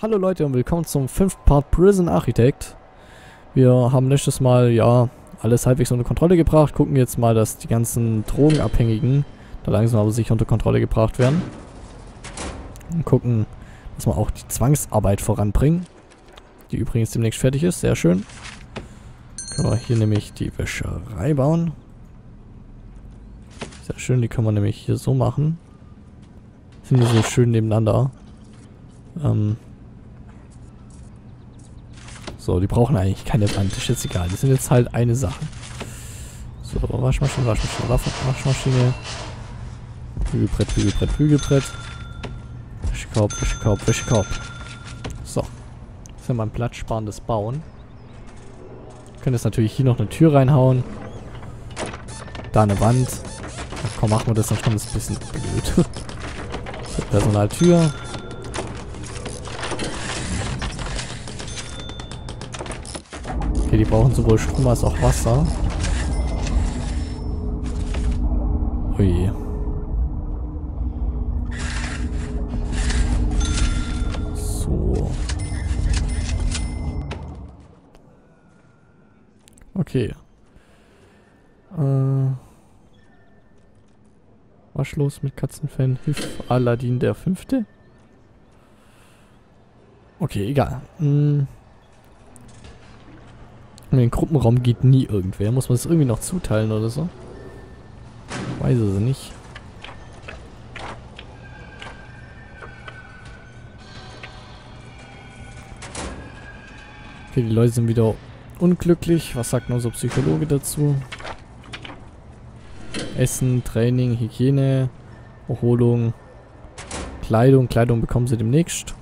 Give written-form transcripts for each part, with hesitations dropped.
Hallo Leute und willkommen zum 5. Part Prison Architect. Wir haben letztes Mal, ja, alles halbwegs unter Kontrolle gebracht. Gucken jetzt mal, dass die ganzen Drogenabhängigen da langsam aber sicher unter Kontrolle gebracht werden. Und gucken, dass wir auch die Zwangsarbeit voranbringen. Die übrigens demnächst fertig ist, sehr schön. Können wir hier nämlich die Wäscherei bauen. Sehr schön, die können wir nämlich hier so machen. Sind die so schön nebeneinander. So, die brauchen eigentlich keine Wand, ist jetzt egal. Die sind jetzt halt eine Sache. So, Waschmaschine, Waschmaschine. Bügelbrett, Bügelbrett, Bügelbrett. Wäschekorb, Wäschekorb, Wäschekorb. So. Das ist ja mal ein platzsparendes Bauen. Wir können jetzt natürlich hier noch eine Tür reinhauen. Da eine Wand. Ach, komm, machen wir das, sonst kommt das ein bisschen blöd. So, Personaltür. Okay, die brauchen sowohl Strom als auch Wasser. Ui. So. Okay. Was los mit Katzenfan? Hilf Aladdin der Fünfte? Okay, egal. In den Gruppenraum geht nie irgendwer. Muss man es irgendwie noch zuteilen oder so? Weiß es nicht. Okay, die Leute sind wieder unglücklich. Was sagt unser Psychologe dazu? Essen, Training, Hygiene, Erholung, Kleidung. Kleidung bekommen sie demnächst.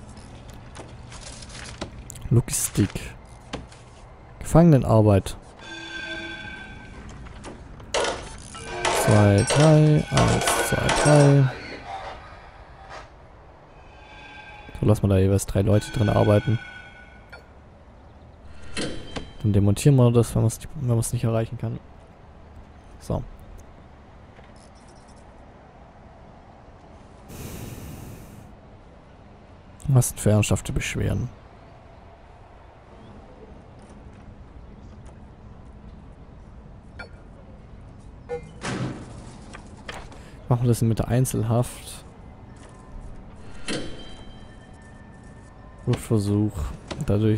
Logistik. Gefangenenarbeit. 2, 3, 1, 2, 3. So, lassen wir da jeweils 3 Leute drin arbeiten. Dann demontieren wir das, wenn man es nicht erreichen kann. So. Was sind für ernsthafte Beschwerden? Machen wir das mit der Einzelhaft. Fluchtversuch. Dadurch.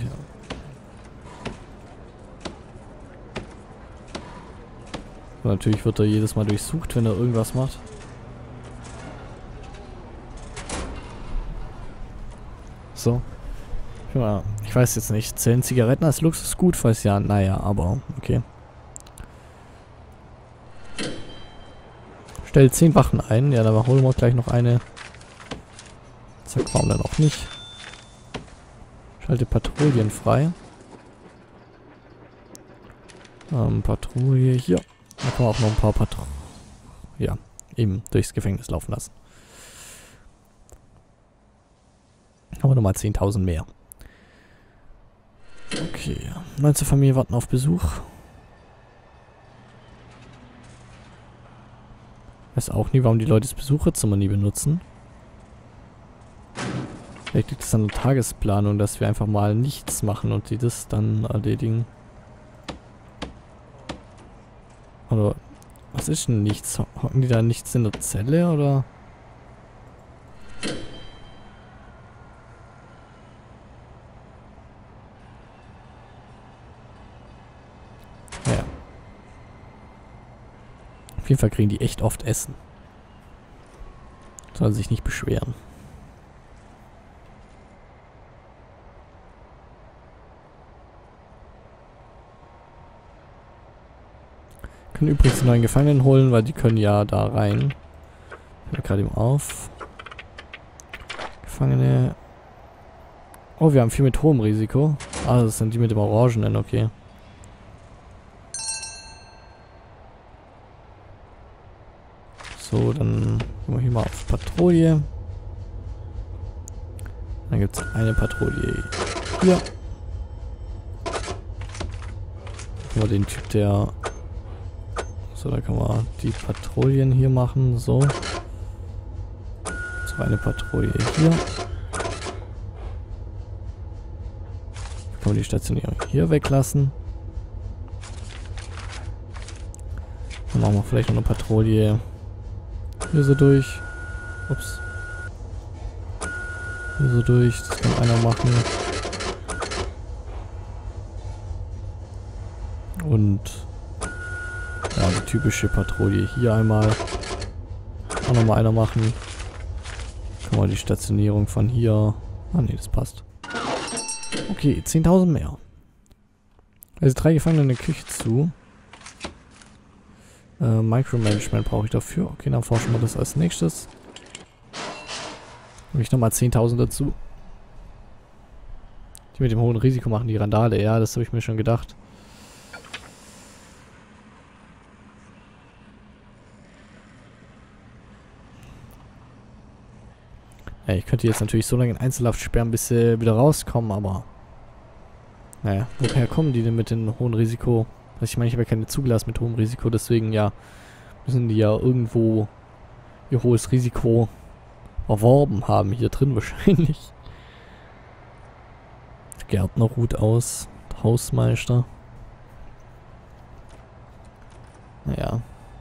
Und natürlich wird er jedes Mal durchsucht, wenn er irgendwas macht. So. Ja, ich weiß jetzt nicht. Zählen Zigaretten als Luxusgut? Falls ja, naja, aber okay. Stell 10 Wachen ein. Ja, dann holen wir gleich noch eine. Zack, warum dann auch nicht? Schalte Patrouillen frei. Patrouille hier. Da kann man auch noch ein paar Patrouillen. Ja, eben durchs Gefängnis laufen lassen. Haben wir nochmal 10.000 mehr. Okay. 19 Familien warten auf Besuch. Weiß auch nie, warum die Leute das Besucherzimmer nie benutzen. Vielleicht liegt es an der Tagesplanung, dass wir einfach mal nichts machen und die das dann erledigen. Oder was ist denn nichts? Hocken die da nichts in der Zelle oder? Ja. Auf jeden Fall kriegen die echt oft Essen. Sollen sich nicht beschweren. Können übrigens die neuen Gefangenen holen, weil die können ja da rein. Ich höre gerade eben auf. Gefangene. Oh, wir haben viel mit hohem Risiko. Ah, das sind die mit dem Orangenen, okay. So, dann gehen wir hier mal auf Patrouille. Dann gibt es eine Patrouille hier. Mal den Typ, der... So, da kann man die Patrouillen hier machen. So. So, eine Patrouille hier. Kann man die Stationierung hier weglassen. Dann machen wir vielleicht noch eine Patrouille hier so durch. Ups. Hier so durch. Das kann einer machen. Und ja, die typische Patrouille hier einmal. Auch nochmal einer machen. Kann man die Stationierung von hier. Ah ne, das passt. Okay, 10.000 mehr. Also 3 Gefangene in der Küche zu. Micromanagement brauche ich dafür. Okay, dann forschen wir das als nächstes. Habe ich nochmal 10.000 dazu. Die mit dem hohen Risiko machen die Randale. Ja, das habe ich mir schon gedacht. Ja, ich könnte jetzt natürlich so lange in Einzelhaft sperren, bis sie wieder rauskommen, aber... Naja, woher kommen die denn mit dem hohen Risiko? Also ich meine, ich habe ja keine zugelassen mit hohem Risiko, deswegen ja, müssen die ja irgendwo ihr hohes Risiko erworben haben. Hier drin wahrscheinlich. Der Gärtner ruht aus. Der Hausmeister. Naja.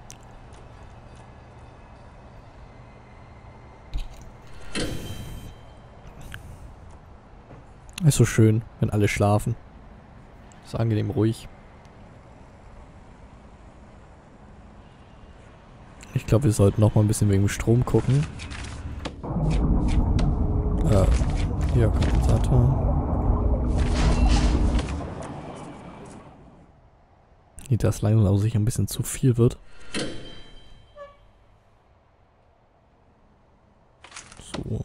Ist so schön, wenn alle schlafen. Ist angenehm ruhig. Ich glaube, wir sollten noch mal ein bisschen wegen dem Strom gucken. Hier, Kompensator. Nicht, dass langsam sicher ein bisschen zu viel wird. So.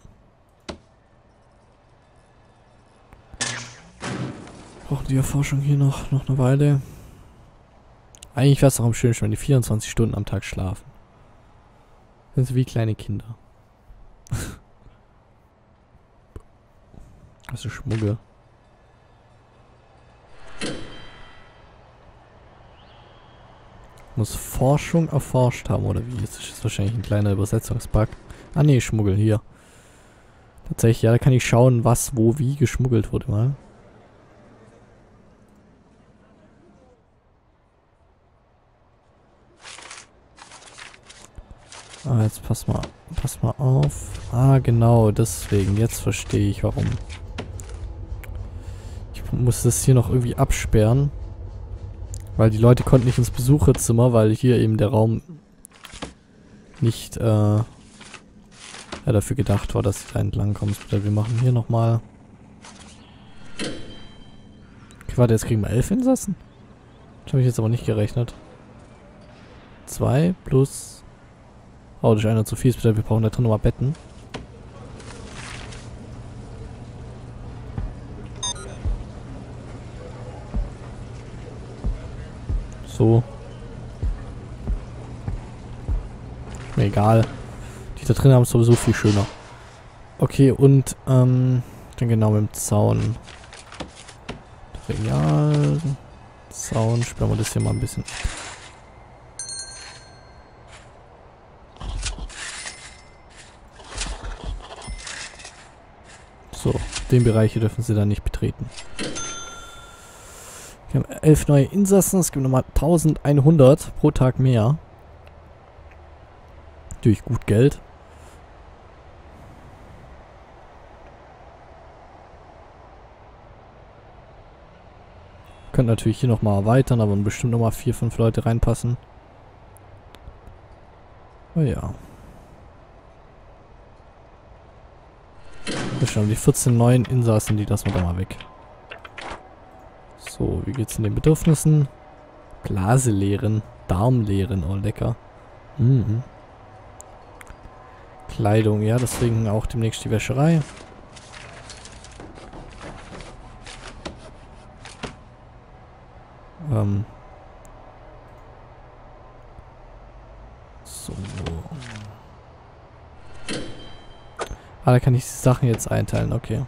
Brauchen die Erforschung hier noch eine Weile. Eigentlich wäre es auch am schönsten, wenn die 24 Stunden am Tag schlafen. Sind sie wie kleine Kinder. Das ist Schmuggel. Muss Forschung erforscht haben, oder wie? Das ist wahrscheinlich ein kleiner Übersetzungsbug. Ah ne, Schmuggel hier. Tatsächlich, ja, da kann ich schauen, was, wo, wie geschmuggelt wurde mal. Ah, jetzt pass mal auf. Ah, genau, deswegen. Jetzt verstehe ich, warum. Ich muss das hier noch irgendwie absperren. Weil die Leute konnten nicht ins Besucherzimmer, weil hier eben der Raum nicht dafür gedacht war, dass sie da entlang kommen. Wir machen hier nochmal. Okay, warte, jetzt kriegen wir 11 Insassen? Das habe ich jetzt aber nicht gerechnet. 2 plus... Oh, das ist einer zu viel. Wir brauchen da drin nochmal Betten. So. Ist mir egal. Die da drin haben es sowieso viel schöner. Okay, und dann genau mit dem Zaun. Regal. Zaun. Sperren wir das hier mal ein bisschen. So, den Bereich hier dürfen sie dann nicht betreten. Wir haben 11 neue Insassen, es gibt nochmal 1100 pro Tag mehr. Natürlich gut Geld. Könnte natürlich hier nochmal erweitern, aber bestimmt nochmal 4, 5 Leute reinpassen. Oh ja. Wir schauen die 14 neuen Insassen, die lassen wir da mal weg. So, wie geht's in den Bedürfnissen? Blase leeren, Darm leeren, oh lecker. Mhm. Kleidung, ja, deswegen auch demnächst die Wäscherei. So. Ah, da kann ich die Sachen jetzt einteilen, okay.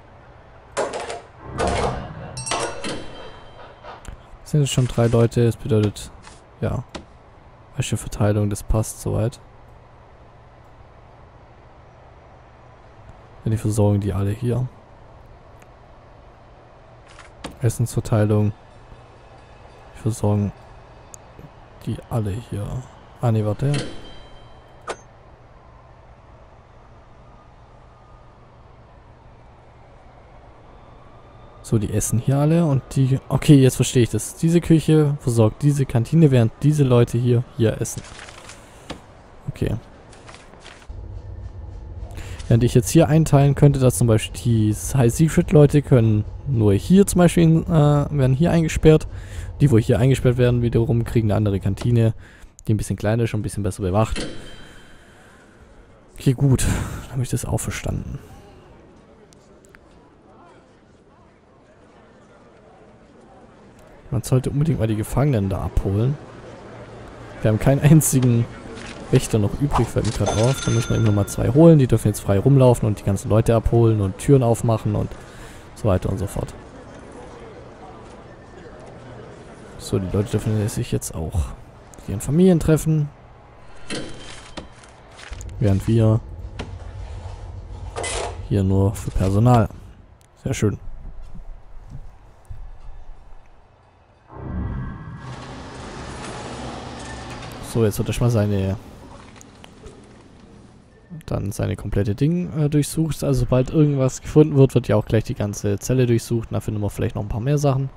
Es sind jetzt schon 3 Leute, das bedeutet, ja, Wäscheverteilung, das passt soweit. Ja, die versorgen die alle hier. Essensverteilung. Wir versorgen die alle hier. Ah ne, warte. So, die essen hier alle und die... Okay, jetzt verstehe ich das. Diese Küche versorgt diese Kantine, während diese Leute hier essen. Okay. Während ich jetzt hier einteilen könnte, dass zum Beispiel die High Secret Leute können nur hier zum Beispiel werden hier eingesperrt. Die, wo hier eingesperrt werden, wiederum kriegen eine andere Kantine, die ein bisschen kleiner ist und ein bisschen besser bewacht. Okay, gut. Dann habe ich das auch verstanden. Man sollte unbedingt mal die Gefangenen da abholen. Wir haben keinen einzigen Wächter noch übrig, fällt mir gerade auf. Da müssen wir eben nochmal 2 holen. Die dürfen jetzt frei rumlaufen und die ganzen Leute abholen und Türen aufmachen und so weiter und so fort. So, die Leute dürfen sich jetzt auch mit ihren Familien treffen. Während wir hier nur für Personal. Sehr schön. So, jetzt wird erstmal seine komplette Ding durchsucht. Also sobald irgendwas gefunden wird, wird ja auch gleich die ganze Zelle durchsucht. Da finden wir vielleicht noch ein paar mehr Sachen.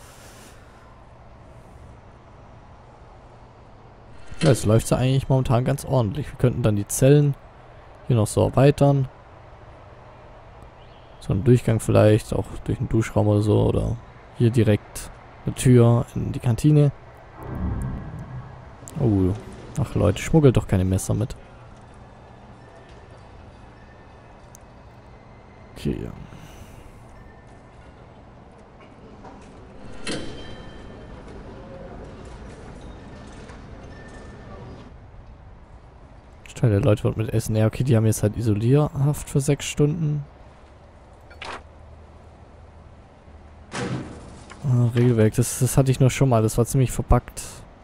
Ja, es läuft ja eigentlich momentan ganz ordentlich. Wir könnten dann die Zellen hier noch so erweitern. So ein Durchgang vielleicht, auch durch einen Duschraum oder so. Oder hier direkt eine Tür in die Kantine. Oh, ach Leute, schmuggelt doch keine Messer mit. Okay. Teil der Leute wird mit Essen. Ja, okay, die haben jetzt halt Isolierhaft für 6 Stunden. Regelwerk, das hatte ich nur schon mal. Das war ziemlich verpackt.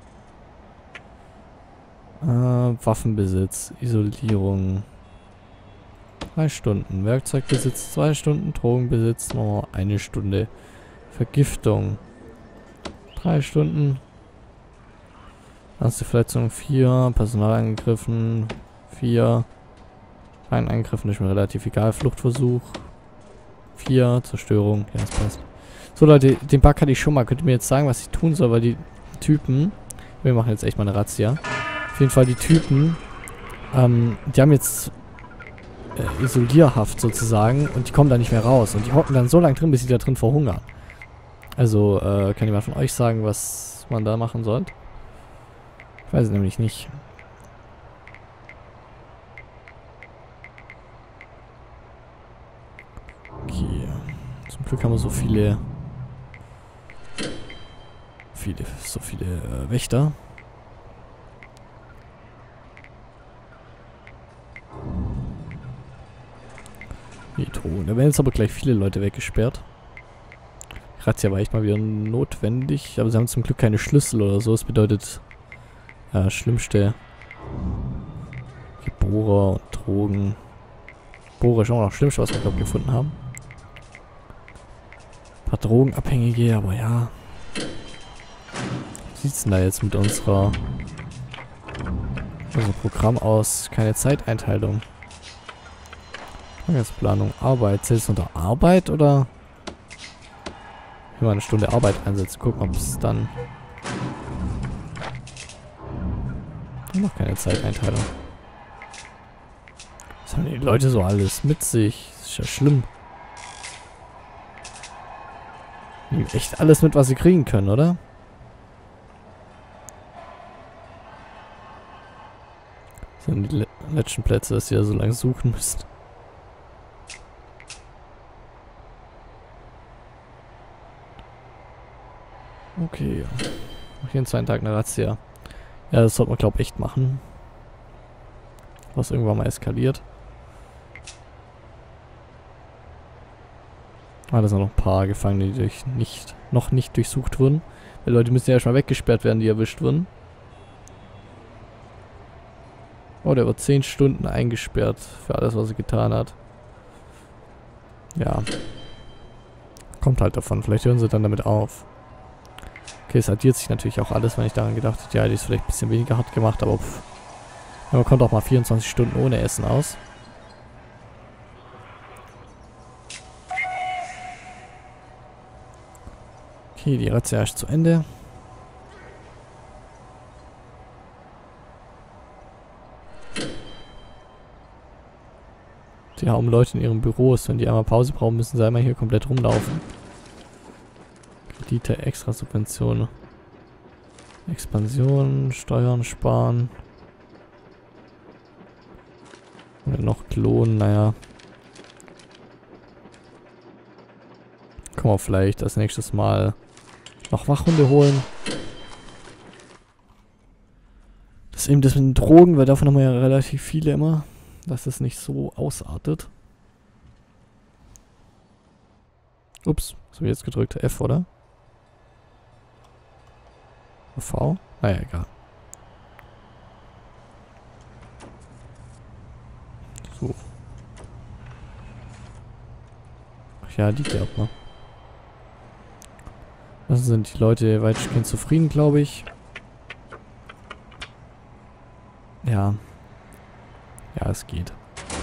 Waffenbesitz, Isolierung. 3 Stunden. Werkzeugbesitz 2 Stunden. Drogenbesitz noch 1 Stunde. Vergiftung 3 Stunden. Erste Verletzung 4. Personal angegriffen 4. Ein Angriffen ist mir relativ egal. Fluchtversuch 4. Zerstörung. Ja, das passt. So Leute, den Bug hatte ich schon mal. Könnt ihr mir jetzt sagen, was ich tun soll, weil die Typen... Wir machen jetzt echt mal eine Razzia. Auf jeden Fall die Typen, die haben jetzt Isolierhaft sozusagen und die kommen da nicht mehr raus. Und die hocken dann so lange drin, bis sie da drin verhungern. Also, kann jemand von euch sagen, was man da machen soll? Ich weiß es nämlich nicht. Okay. Zum Glück haben wir so viele Wächter. Da werden jetzt aber gleich viele Leute weggesperrt. Razzia war echt mal wieder notwendig, aber sie haben zum Glück keine Schlüssel oder so. Das bedeutet, ja, schlimmste Bohrer und Drogen. Bohrer ist auch noch das Schlimmste, was wir, glaube ich, gefunden haben. Ein paar Drogenabhängige, aber ja. Wie sieht es denn da jetzt mit unserem Programm aus? Keine Zeiteinteilung. Tagesplanung, Arbeit. Zählt es unter Arbeit oder? Hier mal 1 Stunde Arbeit einsetzen. Gucken, ob es dann... Noch keine Zeiteinteilung. Was haben die Leute so alles mit sich? Das ist ja schlimm. Die nehmen echt alles mit, was sie kriegen können, oder? Das sind die letzten Plätze, dass ihr so lange suchen müsst. Okay. Noch jeden 2. Tag eine Razzia. Ja, das sollte man, glaube ich, echt machen. Was irgendwann mal eskaliert. Ah, da sind noch ein paar Gefangene, die noch nicht durchsucht wurden. Die Leute müssen ja erstmal weggesperrt werden, die erwischt wurden. Oh, der wird 10 Stunden eingesperrt für alles, was er getan hat. Ja. Kommt halt davon. Vielleicht hören sie dann damit auf. Okay, es addiert sich natürlich auch alles, wenn ich daran gedacht hätte, ja, die ist vielleicht ein bisschen weniger hart gemacht, aber pff. Ja, man kommt auch mal 24 Stunden ohne Essen aus. Okay, die Razzia ist zu Ende. Die haben Leute in ihren Büros. Wenn die einmal Pause brauchen, müssen sie einmal hier komplett rumlaufen. Kredite, Extra-Subventionen. Expansion, Steuern sparen. Und noch klonen, naja. Können wir vielleicht das nächstes Mal noch Wachhunde holen. Das ist eben das mit den Drogen, weil davon haben wir ja relativ viele immer. Dass es nicht so ausartet. Ups, was habe ich jetzt gedrückt? F, oder? V? Naja, egal. So. Ach ja, die Gärtner. Das sind die Leute weitestgehend zufrieden, glaube ich. Ja. Ja, es geht.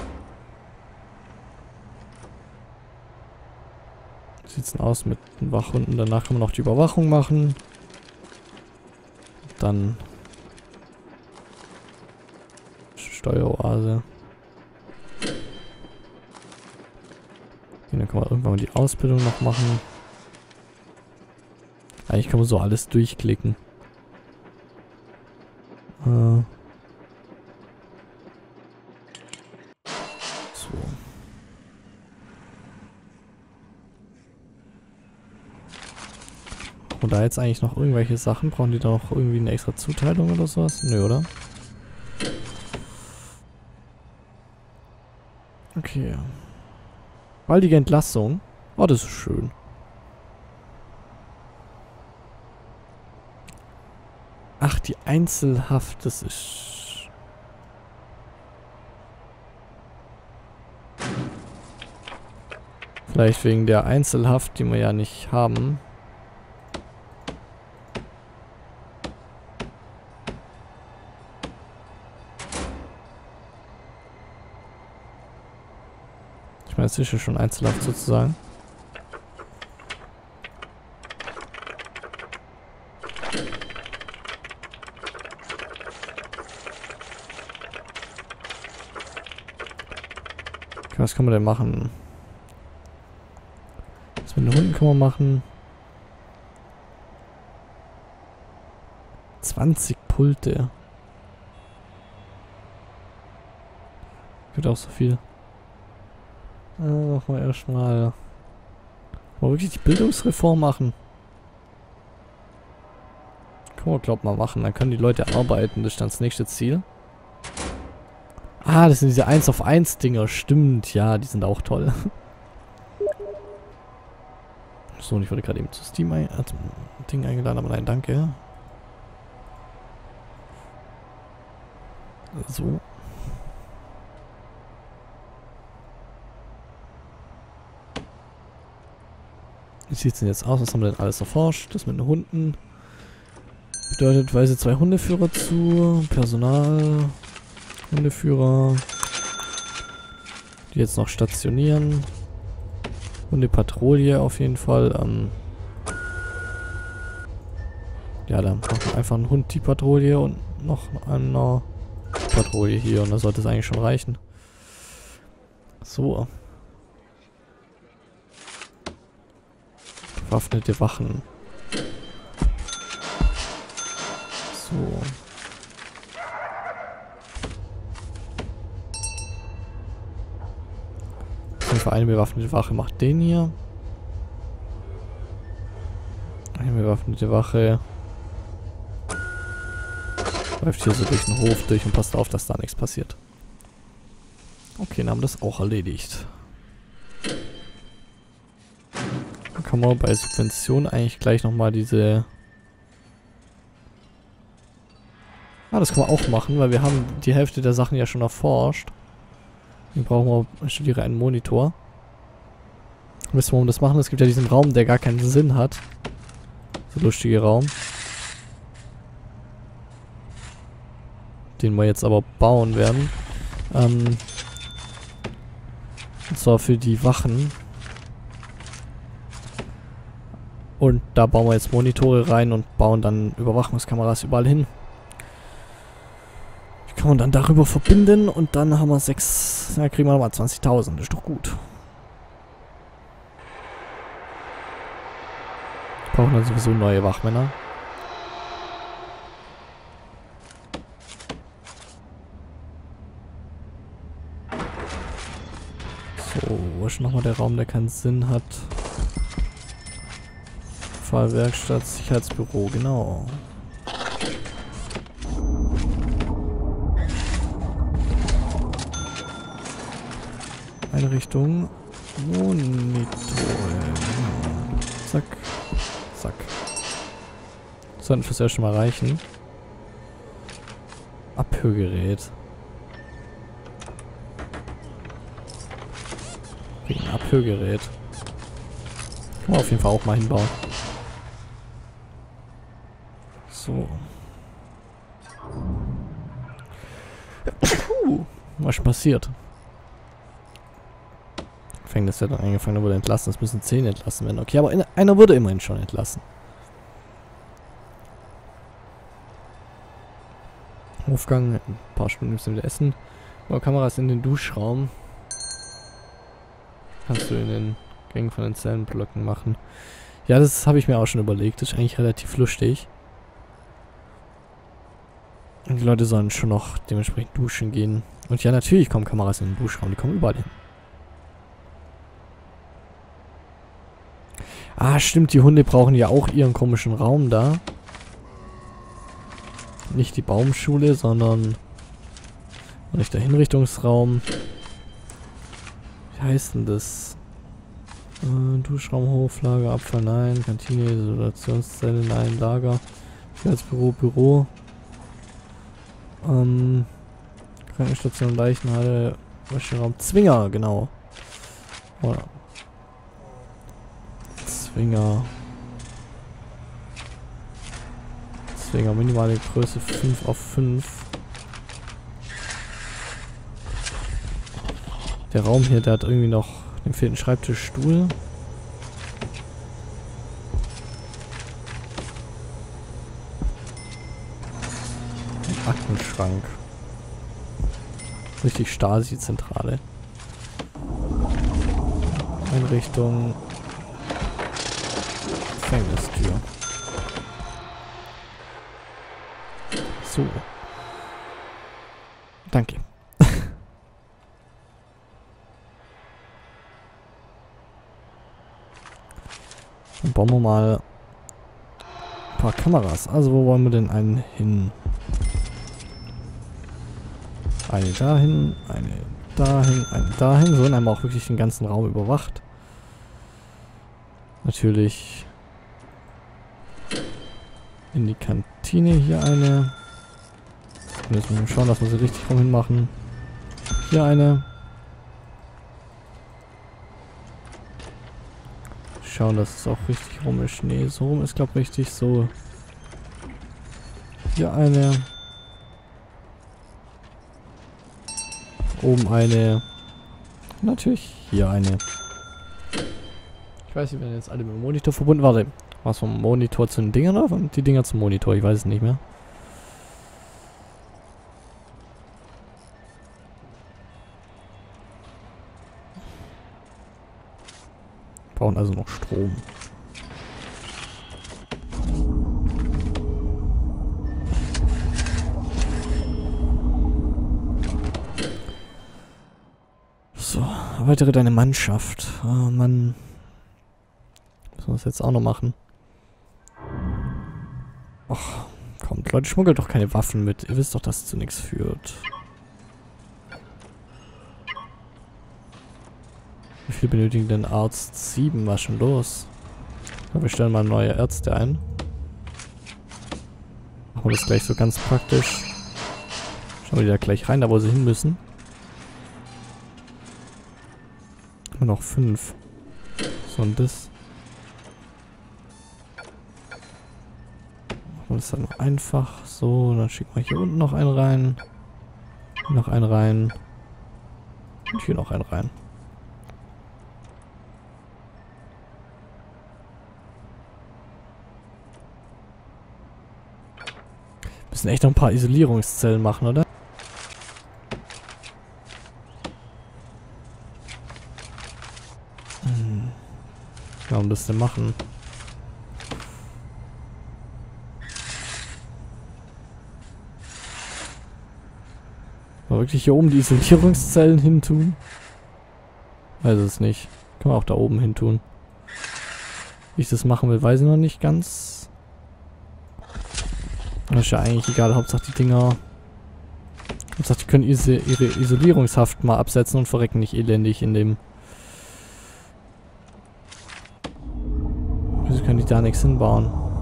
Wie sieht's denn aus mit den Wachhunden? Danach kann man noch die Überwachung machen. Dann Steueroase. Dann kann man irgendwann mal die Ausbildung noch machen. Eigentlich kann man so alles durchklicken. So. Und da jetzt eigentlich noch irgendwelche Sachen? Brauchen die da noch irgendwie eine extra Zuteilung oder sowas? Nö, oder? Okay. Baldige Entlassung. Oh, das ist schön. Ach, die Einzelhaft, das ist... Vielleicht wegen der Einzelhaft, die wir ja nicht haben. Ich meine, es ist ja schon Einzelhaft sozusagen. Was kann man denn machen? Was mit den Hunden kann man machen? 20 Pulte. Gibt auch so viel. Machen wir erstmal. Wollen wir wirklich die Bildungsreform machen? Können wir, glaub mal, machen. Dann können die Leute arbeiten. Das ist dann das nächste Ziel. Ah, das sind diese 1-auf-1 Dinger. Stimmt, ja, die sind auch toll. So, und ich wurde gerade eben zu Steam Ding eingeladen, aber nein, danke. So. Wie sieht es denn jetzt aus? Was haben wir denn alles erforscht? Das mit den Hunden. Bedeutet, weise 2 Hundeführer zu. Personal. Hundeführer. Die jetzt noch stationieren. Hundepatrouille auf jeden Fall. Ja, dann machen wir einfach einen Hund die Patrouille und noch eine Patrouille hier. Und da sollte es eigentlich schon reichen. So. Bewaffnete Wachen. So. Für eine bewaffnete Wache macht den hier. Eine bewaffnete Wache läuft hier so durch den Hof durch und passt auf, dass da nichts passiert. Okay, dann haben wir das auch erledigt. Dann kann man bei Subvention eigentlich gleich nochmal diese... Ah, das kann man auch machen, weil wir haben die Hälfte der Sachen ja schon erforscht. Den brauchen wir, studiere einen Monitor. Wissen wir, warum wir das machen? Es gibt ja diesen Raum, der gar keinen Sinn hat. So lustige Raum. Den wir jetzt aber bauen werden. Und zwar für die Wachen. Und da bauen wir jetzt Monitore rein und bauen dann Überwachungskameras überall hin. Die kann man dann darüber verbinden und dann haben wir 6, da kriegen wir nochmal 20.000. Das ist doch gut. Wir brauchen dann sowieso neue Wachmänner. So, wo ist nochmal der Raum, der keinen Sinn hat? Fahrwerkstatt, Sicherheitsbüro, genau. Einrichtung, Monitore. Zack, zack. Sollten fürs erste Mal reichen. Abhörgerät. Ein Abhörgerät. Kann man auf jeden Fall auch mal hinbauen. So. Was passiert? Gefängnis wird dann eingefangen, wurde entlassen. Es müssen 10 entlassen werden. Okay, aber einer wurde immerhin schon entlassen. Aufgang, ein paar Stunden müssen wir wieder essen. Aber Kameras in den Duschraum. Kannst du in den Gängen von den Zellenblöcken machen. Ja, das habe ich mir auch schon überlegt. Das ist eigentlich relativ lustig. Und die Leute sollen schon noch dementsprechend duschen gehen. Und ja, natürlich kommen Kameras in den Duschraum. Die kommen überall hin. Ah, stimmt. Die Hunde brauchen ja auch ihren komischen Raum da. Nicht die Baumschule, sondern... nicht der Hinrichtungsraum. Wie heißt denn das? Duschraum, Hoflager, Abfall, nein. Kantine, Isolationszelle, nein. Lager. Sicherheitsbüro, Büro. Krankenstation, Leichenhalle, Waschraum, Zwinger, genau. Oder Zwinger. Zwinger, minimale Größe 5×5. Der Raum hier, der hat irgendwie noch, dem fehlt ein Schreibtischstuhl. Aktenschrank. Richtig Stasi-Zentrale. Einrichtung. Gefängnistür. So. Danke. Dann bauen wir mal ein paar Kameras. Also wo wollen wir denn einen hin? Eine dahin, eine dahin, eine dahin. So, dann haben wir auch wirklich den ganzen Raum überwacht. Natürlich in die Kantine hier eine. Jetzt müssen wir schauen, dass wir sie richtig rum hin machen. Hier eine. Schauen, dass es auch richtig rum ist. Nee, so rum ist, glaube ich, richtig. So. Hier eine. Oben eine. Natürlich hier eine. Ich weiß, die werden jetzt alle mit dem Monitor verbunden. Warte, was vom Monitor zu den Dingern oder von die Dinger zum Monitor? Ich weiß es nicht mehr. Brauchen also noch Strom. So, erweitere deine Mannschaft. Oh Mann. Müssen wir das jetzt auch noch machen? Ach, kommt, Leute, schmuggelt doch keine Waffen mit. Ihr wisst doch, dass es zu nichts führt. Wie viel benötigen denn Arzt 7? Was schon los? Ja, wir stellen mal neue Ärzte ein. Machen wir das gleich so ganz praktisch. Schauen wir die da gleich rein, da wo sie hin müssen. Haben wir noch 5. So, und das. Machen wir das dann noch einfach. So, dann schicken wir hier unten noch einen rein. Hier noch einen rein. Und hier noch einen rein. Müssen echt noch ein paar Isolierungszellen machen, oder? Warum das denn machen? Mal wirklich hier oben die Isolierungszellen hin tun? Weiß es nicht. Kann man auch da oben hin tun. Wie ich das machen will, weiß ich noch nicht ganz. Das ist ja eigentlich egal. Hauptsache die Dinger... Hauptsache die können ihre Isolierungshaft mal absetzen und verrecken nicht elendig in dem... Wieso können die da nichts hinbauen?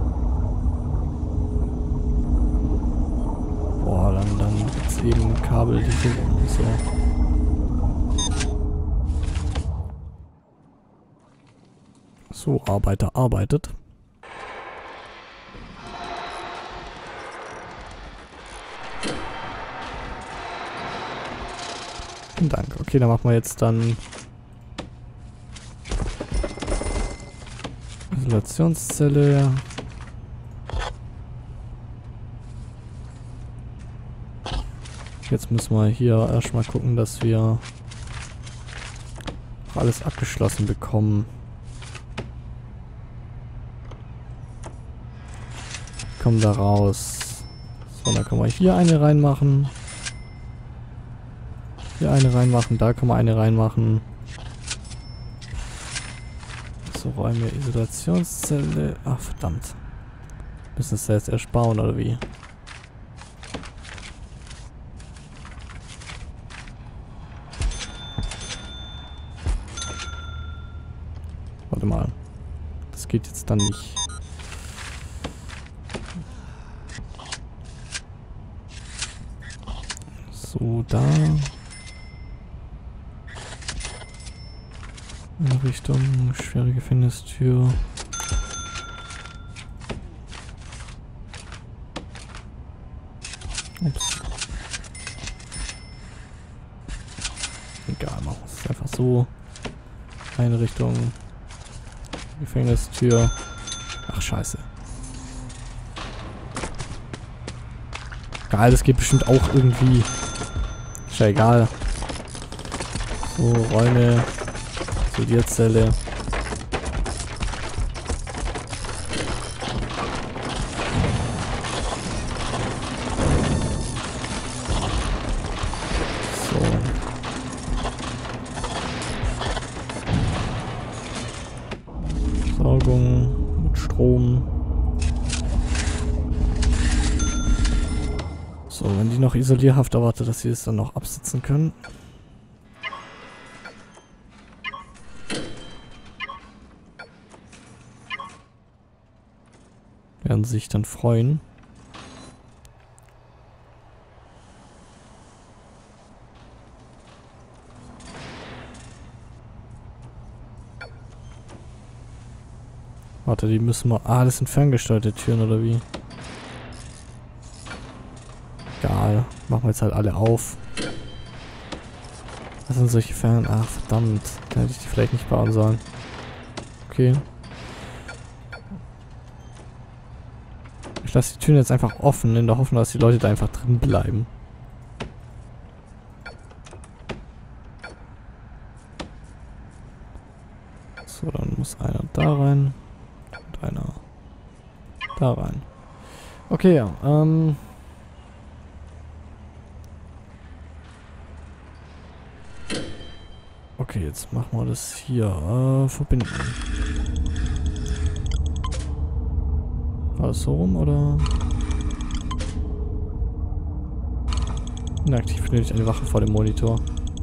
Boah, dann gibt's eben Kabel, die sind und so. So, Arbeiter arbeitet. Vielen Dank. Okay, dann machen wir jetzt dann Isolationszelle. Jetzt müssen wir hier erstmal gucken, dass wir alles abgeschlossen bekommen. Kommen da raus. So, dann können wir hier eine reinmachen. Hier eine reinmachen, da können wir eine reinmachen. So, Räume, Isolationszelle. Ach, verdammt. Müssen es da jetzt erst bauen, oder wie? Warte mal. Das geht jetzt dann nicht. So, da. In Richtung schwere Gefängnistür. Ups. Egal, machen wir es einfach so. Eine Richtung Gefängnistür. Ach, scheiße. Geil, das geht bestimmt auch irgendwie. Ist ja egal. So, Räume. Isolierzelle. So. Versorgung mit Strom. So, wenn die noch Isolierhaft erwartet, dass sie es dann noch absitzen können. Werden sich dann freuen. Warte, die müssen wir... Ah, das sind ferngesteuerte Türen, oder wie? Egal. Machen wir jetzt halt alle auf. Was sind solche Fern... Ach, verdammt. Da hätte ich die vielleicht nicht bauen sollen. Okay. Ich lasse die Türen jetzt einfach offen, in der Hoffnung, dass die Leute da einfach drin bleiben. So, dann muss einer da rein. Und einer da rein. Okay, ja. Okay, jetzt machen wir das hier. Verbinden. War das so rum, oder? Inaktiv benötigt eine Wache vor dem Monitor.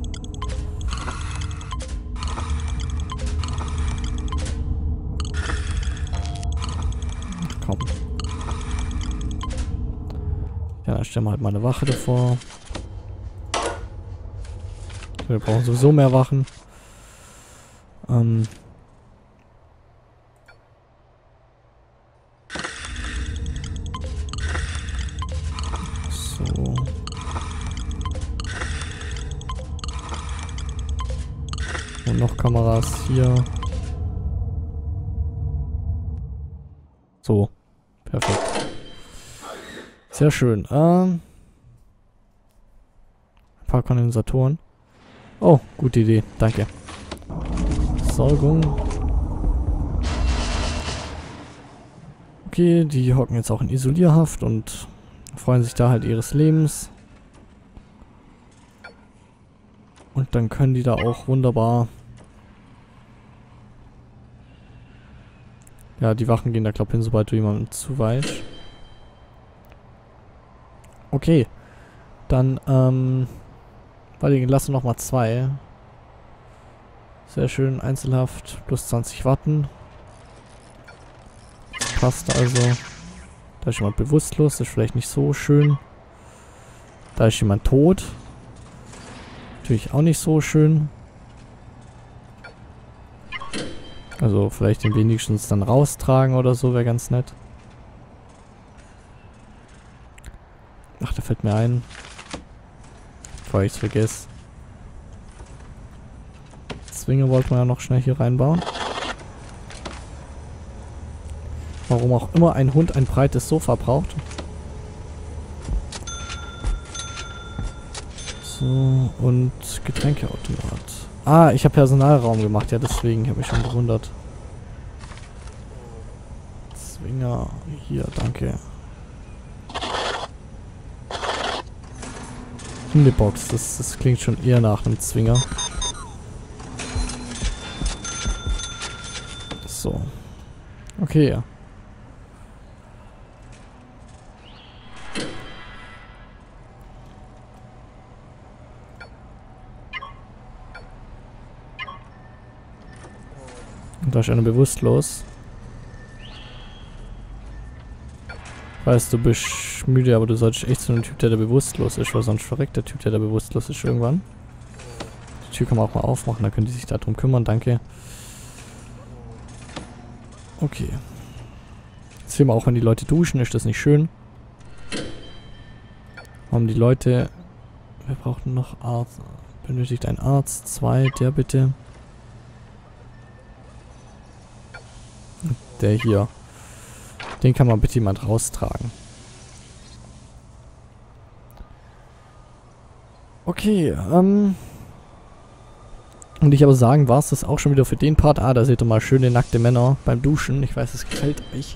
Komm. Ja, dann stellen wir halt mal eine Wache davor. Wir brauchen sowieso mehr Wachen. Und noch Kameras hier. So. Perfekt. Sehr schön. Ein paar Kondensatoren. Oh, gute Idee. Danke. Versorgung. Okay, die hocken jetzt auch in Isolierhaft und freuen sich da halt ihres Lebens. Und dann können die da auch wunderbar... Ja, die Wachen gehen da, glaube ich, hin, sobald du jemandem zu weit. Okay. Dann, warte, lass noch mal 2. Sehr schön, Einzelhaft, plus 20 Watten. Das passt also. Da ist jemand bewusstlos, das ist vielleicht nicht so schön. Da ist jemand tot. Natürlich auch nicht so schön. Also vielleicht den wenigstens dann raustragen oder so, wäre ganz nett. Ach, da fällt mir ein. Bevor ich es vergesse. Zwinger wollte man ja noch schnell hier reinbauen. Warum auch immer ein Hund ein breites Sofa braucht. So, und Getränkeautomat. Ah, ich habe Personalraum gemacht, ja deswegen, ich habe mich schon gewundert. Zwinger, hier, danke. Hundebox, das klingt schon eher nach einem Zwinger. So. Okay, ja. Und da ist einer bewusstlos. Weißt du, bist müde, aber du solltest echt so ein Typ, der da bewusstlos ist, weil sonst verreckt der Typ, der da bewusstlos ist irgendwann. Die Tür kann man auch mal aufmachen, da können die sich darum kümmern, danke. Okay. Jetzt sehen wir auch, wenn die Leute duschen, ist das nicht schön. Haben die Leute... Wir brauchen noch Arzt. Benötigt ein Arzt, 2, der bitte. Der hier. Den kann man bitte jemand raustragen. Okay, und ich aber sagen, war es das auch schon wieder für den Part. Ah, da seht ihr mal schöne nackte Männer beim Duschen. Ich weiß, es gefällt euch.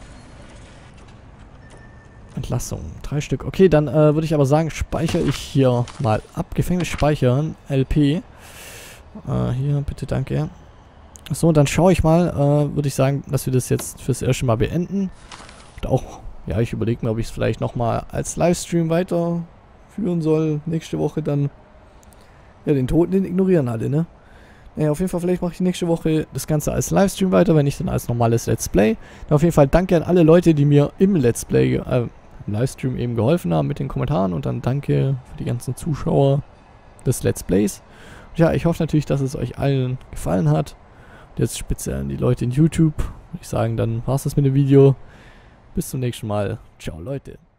Entlassung, 3 Stück. Okay, dann würde ich aber sagen, speichere ich hier mal ab. Gefängnis speichern, LP. Hier, bitte, danke. So, und dann schaue ich mal, würde ich sagen, dass wir das jetzt fürs erste Mal beenden. Und auch, ja, ich überlege mir, ob ich es vielleicht nochmal als Livestream weiterführen soll. Nächste Woche dann, ja, den Toten, den ignorieren alle, ne? Naja, auf jeden Fall, vielleicht mache ich nächste Woche das Ganze als Livestream weiter, wenn nicht dann als normales Let's Play. Dann auf jeden Fall danke an alle Leute, die mir im Let's Play, im Livestream eben geholfen haben mit den Kommentaren. Und dann danke für die ganzen Zuschauer des Let's Plays. Und ja, ich hoffe natürlich, dass es euch allen gefallen hat. Jetzt speziell an die Leute in YouTube. Würde ich sagen, dann war es das mit dem Video. Bis zum nächsten Mal. Ciao, Leute.